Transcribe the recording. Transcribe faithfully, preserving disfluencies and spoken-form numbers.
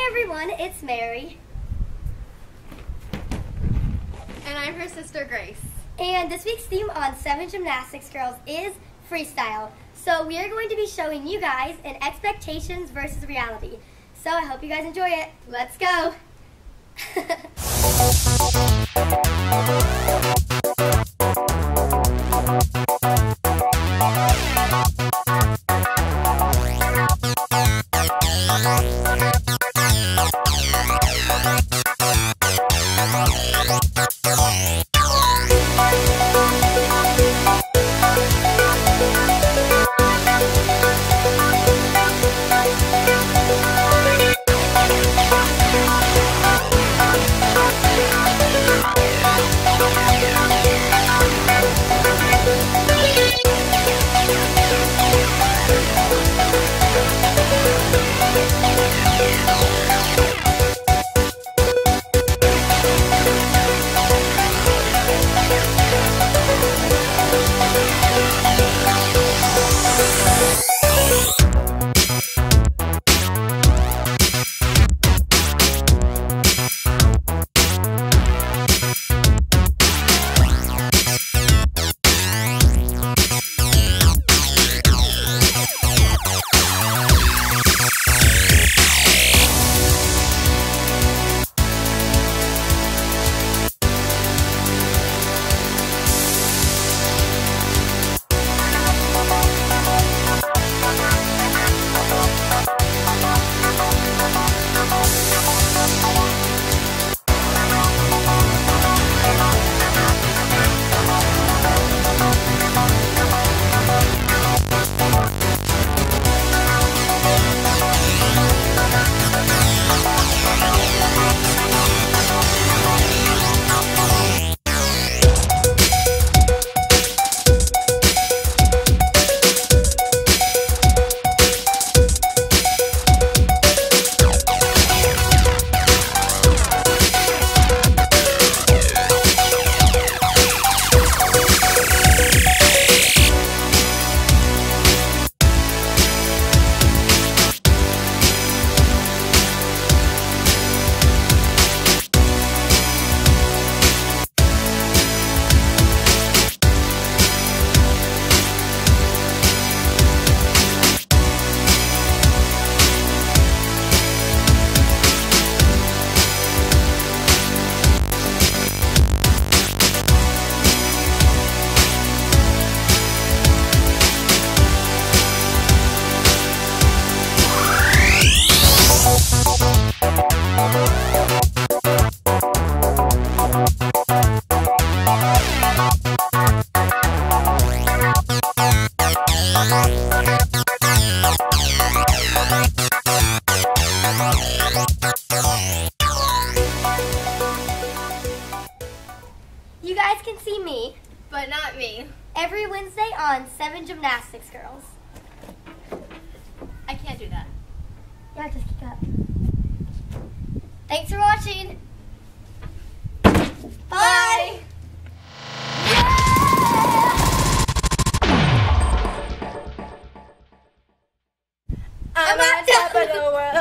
everyone, it's Mary. And I'm her sister, Grace. And this week's theme on Seven Gymnastics Girls is freestyle. So we are going to be showing you guys an expectations versus reality. So I hope you guys enjoy it. Let's go. You guys can see me, But not me. every Wednesday on Seven Gymnastics Girls. I can't do that. Yeah, just kick up. Thanks for watching. Bye. I'm, I'm on top of the world.